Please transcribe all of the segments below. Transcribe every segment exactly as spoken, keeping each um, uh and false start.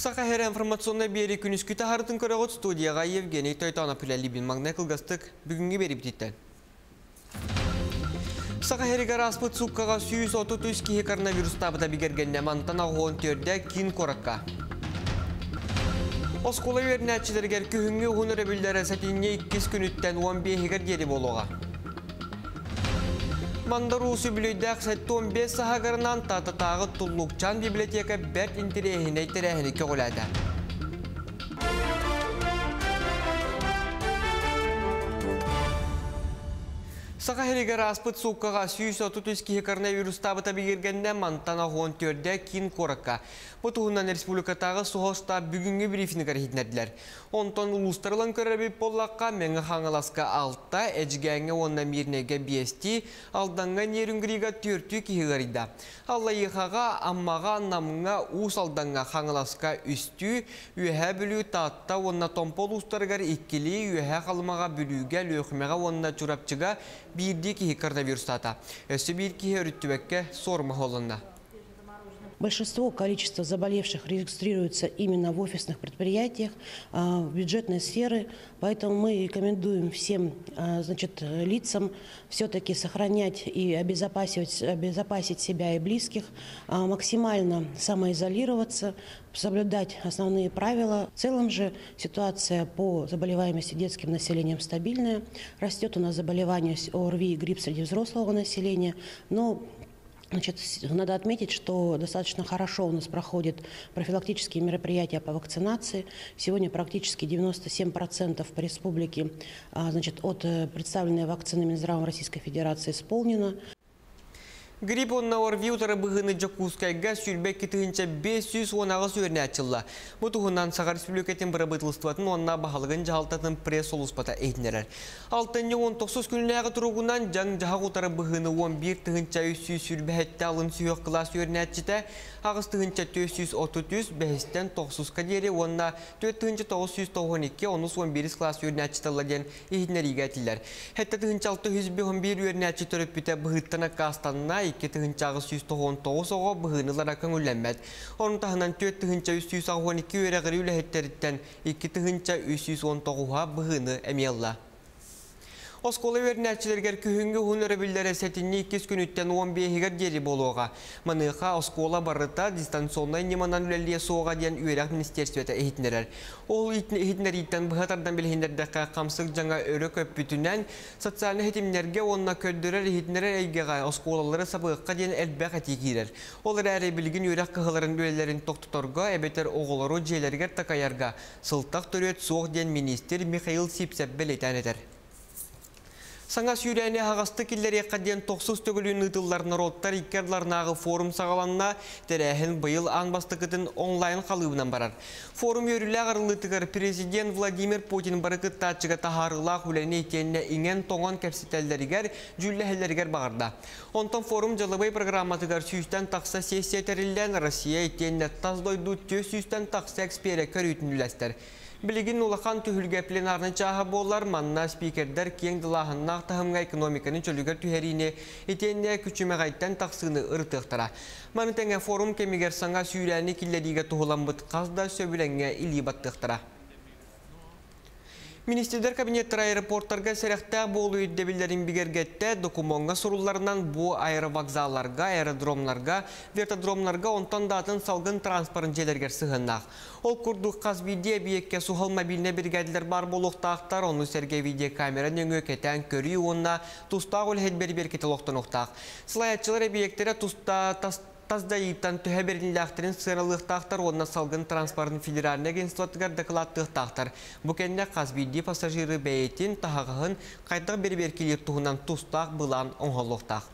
Сақахер информационный бері күніскі тахардың көріғыт студияға Евгений Тойтанов үләлі бен маңнай қылғастық бүгінгі бері бітеттен. Сақахерігер аспыт сұққаға сүйіз отыз үш кихе коронавирус табыда бігергенне мантан ағуын төрді кейін қораққа. Оскола вернәтчілергер күхінгі ғыныры білдері сәтіне иккіз күніттен он бес дері болуға. Мандарусы білейдәк сәтті он бес сағағырынан татытағы тұллықчан библиотека бәт интерехіне терехіне көгіләді. Сақахерігер аспыт сұққаға сүйіз отыз үш кихе коронавирус табыта бігергенде мантан ағуын төрді кейін қораққа. Бұтығынан республикатағы соғыста бүгінгі брифингер хитнәділер. Онтон ұлыстарылан көрәбіп боллаққа мәңі қаңыласқа алтта, әжгәңі онна мирнеге бесті, алданға нерінгіриға төрті кихегарida. Алла еқаға, аммаға, намыңа, ұс алданға қаңыласқа үсті, үйәе бүлі татта, онна томпол ұстарғар иккілі, үйәе қалымаға бүліге, лөқімеға, онна чурапчыға бірді кихе коронавирус тата. Өсі бір кихе үріттібәкке сорма холында. Большинство количества заболевших регистрируется именно в офисных предприятиях, в бюджетной сфере, поэтому мы рекомендуем всем, значит, лицам все-таки сохранять и обезопасить, обезопасить себя и близких, максимально самоизолироваться, соблюдать основные правила. В целом же ситуация по заболеваемости детским населением стабильная. Растет у нас заболеваемость ОРВИ и грипп среди взрослого населения, но Значит, надо отметить, что достаточно хорошо у нас проходят профилактические мероприятия по вакцинации. Сегодня практически девяносто семь процентов по республике, значит, от представленной вакцины Минздравом Российской Федерации исполнено. Грипп онна орви утары бұғыны Жакускайға сүрбек кетігінші бес жүз он ағыз өріне атчылла. Бұтығынан Сағар Республикатын бірабытылыстыватын онна бағалығын жағалтатын пресс-олуспата әйтінерер. алтыншы он тоғыз күнінәғы тұрғынан жаң жағақ утары бұғыны он бір тұғынша үш жүз сүрбәхетті алын сүйек қылас өріне атчыта, ағыз тұғынша төрт жүз отыз үш, бәхістен тоғызға дері, онна төрт тұғынша тоғыз жүз тоғыз екі, оныз он бір қылас өріне атчыталла ден ехінер егәтілер. Хәтті тұғынша алты жүз он бір өріне атчытырып біті бұғыттана қастанына iki тыгынчагы жүз тоғыз тоғыз оға бұғынылара көңілләмәд. Оның тағынан төрт тыгынча үш жүз он екі өрәғірі үләхеттеріттен iki тыгынча үш жүз он тоғызға бұғыны әмелла. Оскола вернәтчілергер күхінгі ғыныры білдері сәтіне иккіз күніттен он бес дері болуға. Маныға оскола барыта дистанционной неманан үләлі соға ден үйерәк министерсветі әйтінерер. Ол әйтінер еттен бұғатардан білгендердіқі қамсық жаңа өрі көп бүтінен социалны хетімнерге онына көддірер әйтінерер әйгеға осколалары сабыққа ден әлбәқ әтекерер. Олар әрі білген үйерәк қығыларын үлелерін тоқтыторға әбетер оғылары жейлергер тақаярға сылтақ түрет соқ ден министр Михаил Сипсеп білетен етер. Саңа сүйрәне ағасты келлер еқаден тоқсыз төгілін ұтылар народтар иккерларнағы форум сағаланна тәрәхін бұйыл аңбастықытын онлайн қалуынан барар. Форум өрілі ағырылытығыр президент Владимир Путин барықыт тачыға тахарыла хүләне етеніне ingen тоңан кәпсетелдерігер, жүлләхелдерігер бағырда. Онтан форум жылыбай программатығыр сүйістен тақса сессия тәрілден Россия етеніне таздойду төс сүйістен тақса экспере көрітін үләстер. Білігін улақан түхілге пленарны чаға болар, манна спикердер кең дылағыннақ тағымға экономиканы чөлігер түхеріне етеніне күчіме ғайттан тақсыны ұртықтыра. Манытаңа форум кемегер саңа сүйрәні келлеріге тұғылан бұт қазда сөбіленге илі баттықтыра. Министрлер кабинеттер аэропорттарға сәріқтәқ болу үддебілерін бігергетті докумонға сұруларынан бұ аэровокзалларға, аэродромларға, вертодромларға онтан датын салғын транспорын желергер сығыннақ. Ол күрдік қазбиде бейекке суғыл мобиліне біргәділер бар болуқтақтар, оны сәрге видеокамера нөңі кетен көрі онына тұстақ өлхет бер-бер кетілоқтын оқтақ. Сылаятчылар бейектері тұста Таздайыттан түхе берінләқтерін сыралықтақтар, онына салғын транспортын федеральный агентстватығар дақылаттықтақтар. Бұкенде қазбейді пассажиры бәйетін тағағығын қайтық бер-бер келер тұғынан тұстақ бұлан оңғалықтақ.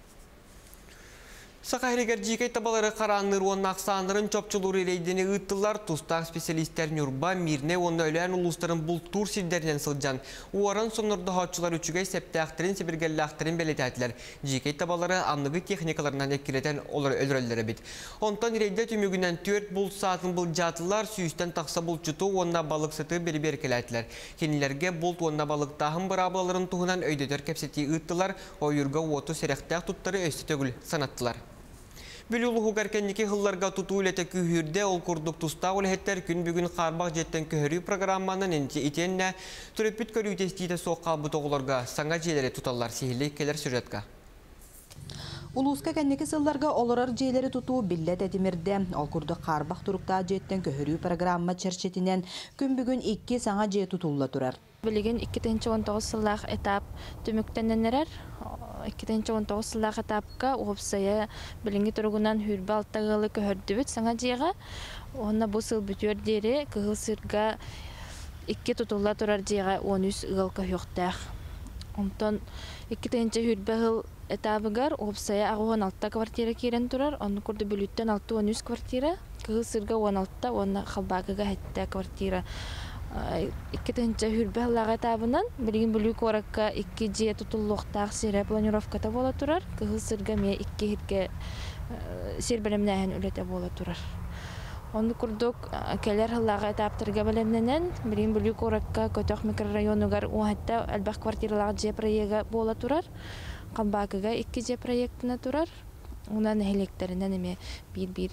Сақайрегер жекей табалары қараныр оның ақсандырын чопчылыр елейдені ұттылар, тұстақ специалистер нүрба, мирне, оны өлән ұлыстарын бұл тур силдерінен сылжан. Уаран сонырды хатчылар үчігей сәптәқтерін, себергелләқтерін бәлетәтілер. Жекей табалары анығы техникаларынан еккелетен олар өлірелері бит. Онтан рейді түмігінен төрт бұл сатын бұл жатылар, сүйістен тақса бұл жұту, онына балық сыты бері-бер келәтілер. Кенілерге бұл онына балық тағым бұрабаларын тұғынан өйдетер кәпсеті ұттылар, ойырға оту серектәқ тұттары өсті төгіл санаттылар. Білі ұлығы кәркеннеке ғылларға тұту үлеті күйірде ол күрдік тұста олеттер күн бүгін қарбақ жеттен көхірі программанын итенне түріппіт көрітестейді соққа бұт оғыларға саңа желері тұталар сейілі келер сюжетка. Улуска кәннеке сылларға оларар жейлері тұту биллет әдімірді. Ол күрді қарбақ тұрықта жеттен көхірі программа чәрчетінен күн бүгін икки саңа же тұтулла тұрар. Білеген икки он тоғыз сыллақ этап түміктенненерер. икки он тоғыз сыллақ этапқа опсая білінгі тұрғынан хүрбі алтағылы көхірдібіт саңа жеға. Онна бұл сыл бүтер дері кығыл сырға икки тұтулла тұрар жеға он үс ғыл көхіқтақ. Онтон икки хүрбі ғыл этабыгар опсая ағуған алтта квартира керен тұрар. Оны күрді бүліттен алты он үс квартира. Кығыл сырға он алтта, оны қалбағыға әтті квартира. икки хүрбі ғылаға табынан білген бүлік ораққа икки же тұтылуқтақ сері планировката бола тұрар. Кығыл сырға ме икки хетке сер білімнәйін үлеті бола тұрар. Оны күрдік кәлер ғылаға этаптырға білімненен білген бүлік ораққа көтөк микрорайонугар оғатта әлбәқ квартиралағы же проеға бола тұрар. Қалбағыға икки же проектіна тұрар. Онан әлектерінен еме бір-бір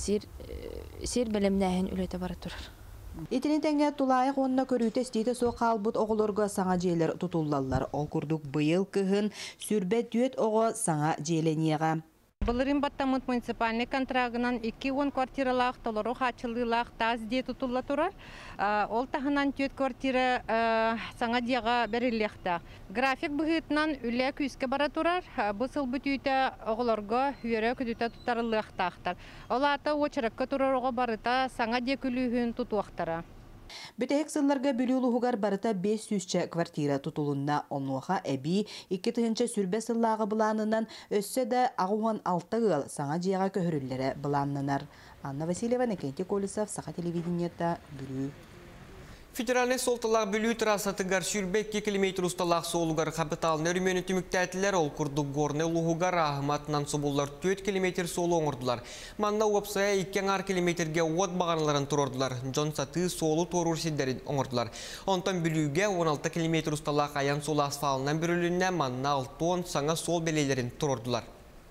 сер білімнәйін үлеті бара тұрар. Итini тәңе тулайық онына көрүйті стейті соқа албыт оғылырға саңа жейлер тұтулалар. Ол күрдік бұйыл кығын сүрбет дүйет оғы саңа жейленеға. Былырын баттамыт муниципальный контрагынан икки он квартиралақ толыру хачылылақ таз де тұтулла тұрар. Ол тағынан түйет квартира саңа деға беріліқті. График бұғытынан үлі күйіске бара тұрар. Бұсыл бүтүйті оғылырға үйері күдіті тұтарылықтақтар. Ол аты очырыққа тұрарыға барыта саңа де күлігін тұтуақтара. Бітек сылларға бүлілуғығар барыта бес жүзчі квартира тұтылуына онуға әбі икки тұхынчы сүрбе сыллағы бұланынан өссе де ағуған алты ғыл саңа жияға көхірілері бұланынар. Анна Васильева, Некенте Колесов, Саха телевидениета, Бүлі. Федеральный солталақ бүлі тұрасатығар сүрбе екі километр ұсталақ солығар қапиталын өріменің түміктәтілер ол күрді горны ұлығығар ағыматынан собулар төрт километр солы оңырдылар. Манна уапсая екі ар километрге от бағанларын тұрордылар. Жон саты солы торур сиддерін оңырдылар. Онтан бүліге он алты километр ұсталақ аян солы асфалынан бүрілінне манна алты он саңа сол белейлерін тұрордылар.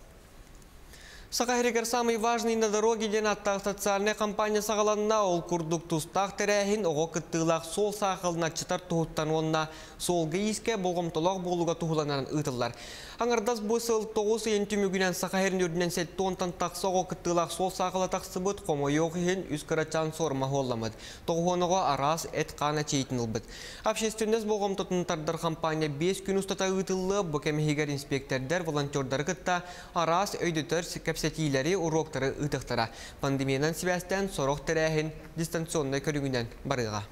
Сақахерегер самый важный на дороге ден аттақ социальная компания сағаланна ол күрдік тұстақ тәрәхін оғы күттілақ сол сақылына чытар тұғыттан онна солғы иске болғымтылақ болуға тұғыланан ұтылар. Аңырдас бұсыл тоғыз ең түмігінен сақахерін өрдінен сәтті онтан тақсы оғы күттілақ сол сақылы тақсы бұд қомо еуғын үз қарачан сорма ғоламыд. Тоғуыныға арас әт қана чейтін ұлбыд. Общественнес болғымтытынтардар компания бес күн ұстата ұтылы бұкемегер инспектордар, волонтердар күтта арас өйдітір сәтилері уроктары ұтықтыра. Пандемиядан себәстен сорок тәрәхін дистанционный көрігінен барыға.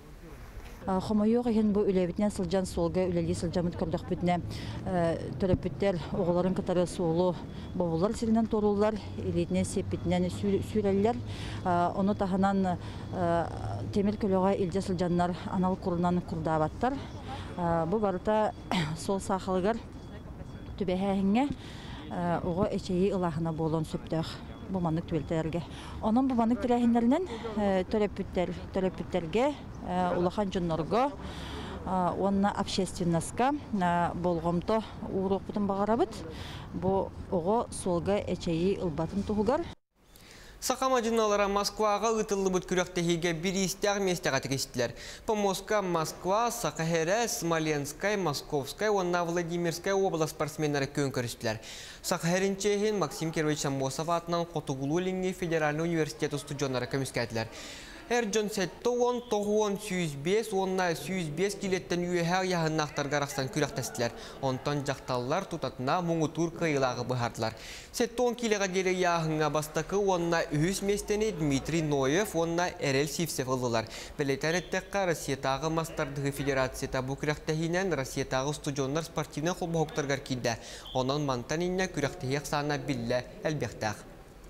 Хомойоқ еген бұл үләбітінен сылжан солға үләлі сылжамыд көрдік бүтіне төлөпіттер оғыларын кітары солы болулар сілінен торулар, елетіне сепітінен сүрелілер. Оны тағынан темір көліға елде сылжанлар анал құрынан құрдабаттар. Бұл барыта сол сақылығар түбәхәңе оғы әчейі ұлағына болуын сөптіғ. Буманнык түвелтерге. Onun буманнык тирәһиннәреннән төлөпүттерге, улахан жоннорго, онна общественностька болгомто урок бутын багарабыт. Бу ого солга эчеи ылбатын тугар. Сақама жиналара Москваға ұтылы бұт күректігіге бір істер местеға тігістілер. Помоска, Москва, Сақахере, Смоленскай, Московскай, онна Владимирскай область спортсменлері көн көрістілер. Сақахерінчейін Максим Кирович Амбосов атынан Қотугулулинге Федеральный университет студионлары көміскәділер. Эрджон сетті он тоғуон сүйіз бес, онна сүйіз бес келеттен үйеғар яғыннақтар ғарақсан күректестілер. Онтан жақталылар тұтатына мұңытур қайылағы бұхардылар. Сетті он келеға делі яғынға бастақы онна үйіз местені Дмитрий Ноев, онна Эрел Сивсев ұлылар. Білетен әттіққа Россиятағы Мастардығы Федерацията бұл күректігінен Россиятағы студионлар спортивны қолбағықтарғар кейді. Онан мантан инне күректігек сана білі әлбектақ.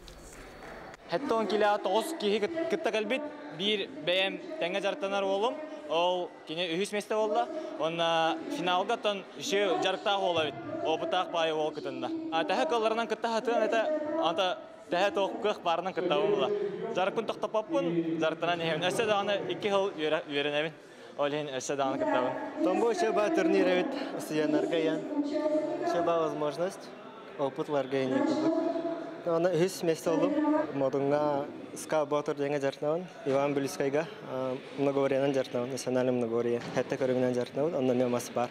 Хәтті он келі тоғыз кейі күтті кәлбет, бір бәйім тәңе жарықтанар олым, ол кене үйіс месті болды. Оны финалға тон үші жарықтағы олы бет, опытақ байы ол күтінді. Тәхі қаларынан күтті хатын, әті тәхі тоқ көқ барынан күтті олы. Жарықын тоқтапаппын, жарықтанан ехемін. Өсі дағаны екі хыл үйерінемін, ол ең өсі дағаны күтті олы. Томбо үші ба турнир әвет ұсыянарға ян. Үші ба возможность опытларға ене күдік. Она из места олу. Модунга скаботор деньги жартнаван. Иван Булискайга многоворьян жартнаван. Национальный многоворье. Это коренный жартнаван. Он на нем аспар.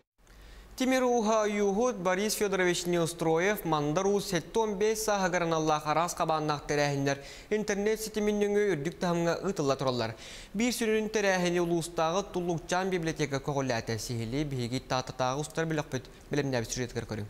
Тимируха югут Борис Федорович Неустроев мандару сеттон бес сахагараналлах арас кабаннах терәһиннәр интернет сетиминнеңе үрдүк тахымга ытылла тораллар. Бир сүрүн терәһине улустагы Туллукчан библиотека когыллата сихили биги тататагы устар биләкпет билемнәб сюжеткер көрүм.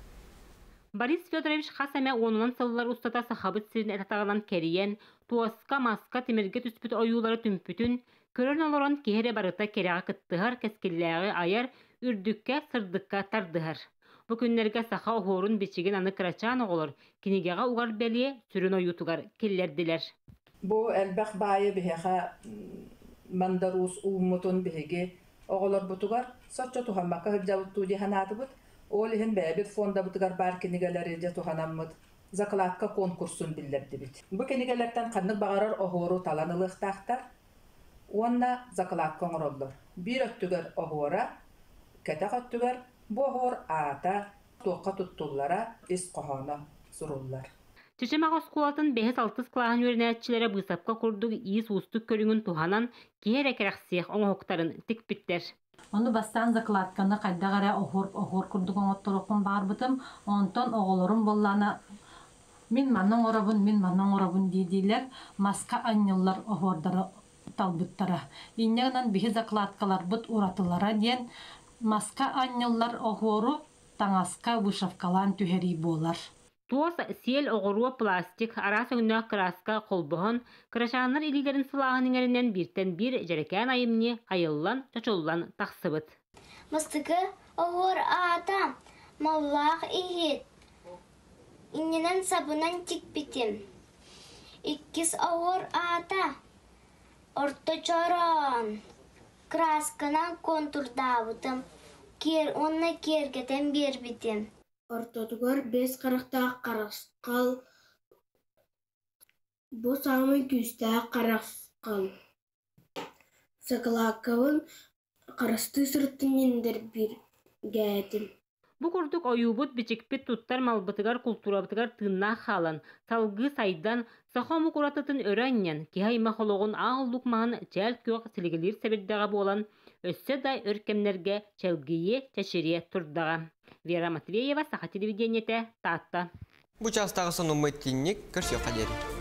Борис Федорович хасаме онунан сыллар устата сахабыт сирин этатагынан кериен, туаска маска тимирге түспүт оюлары түмпүтүн, көрөн олорон кеһере барыта керега кыттыгар кескилләге аяр үрдүккә сырдыкка тардыгар. Бу күннәргә саха оорун бичиген аны крачан оголор, кинигега угар белие сүрүн оютугар келлердилер. Бу элбах байы беха мандарус умутун беге оголор бутугар соччо тухаммакка хыбжабыттуу диханатыбыт. Ол ихин бәбит фонда бутугар бар кинигелери же туханаммыт. Закладка конкурсын биллердибит. Бу кинигелерден каннык багарар оору таланылыктактар. Онна закладка оңроллор. Бир өттүгөр оора Кәтәк өттүгәр бохор ата тоққа туттуллара ис қохана суруллар. Чечемағыз қуатын бәхес алтыс клағын өрінәтчілері бұсапқа құрдық иіс ұстық көріңін туханан кейер әкірәқсиях оңоқтарын тікпіттер. Оны бастан закладканы қайдағара оғыр құрдық оңоттырықпын бар бұтым, онтон оғылырым болланы мен манның орабын, мен манның орабын дейдейлер, маска аннеллар оғырдары талбыттара. Иннегінен бейі закладкалар бұт ұратылара ден, маска аннеллар оғыру таңаска вышавкалан түхери болар. Туос сел оғыруы пластик, арас өңіне краска қолбығын, крашанлар илилерін сылағының әрінен біртен бір жәрекен айымне айыллан, чачоллан тақсыбыт. Мастықы оғыр ата, маллақ ихет. Инненен сабынан тик бітім. Иккис оғыр ата, орто чорон. Красканан контурдабытым, кер, онна кергетен бербитим. Ортотугар бес қарақта қарасқал, бұ самый күсті қарасқал. Сақылаққауын қарасты сұрттынендер бір гәйтім. Бу курдук оюбут бичикпит туттар малбытыгар культурабытыгар тынна халан, салгы сайдан сахому куратытын өрәннен, кихай махологун ағылдук мағын чәл көк сілігілер сәбірдіға болан, өссе дай өркемнерге чәлгие чәшірие турдыға. Вера Матвеева, Саха телевидениете, Татта. Бу частағы сыны мүттіннік көрсе қадері.